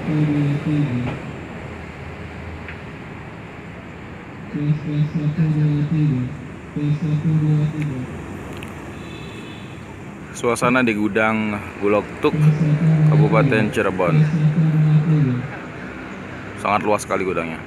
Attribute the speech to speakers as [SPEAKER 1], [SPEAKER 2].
[SPEAKER 1] Suasana di gudang Bulog Tuk, Kabupaten Cirebon. Sangat luas sekali gudangnya.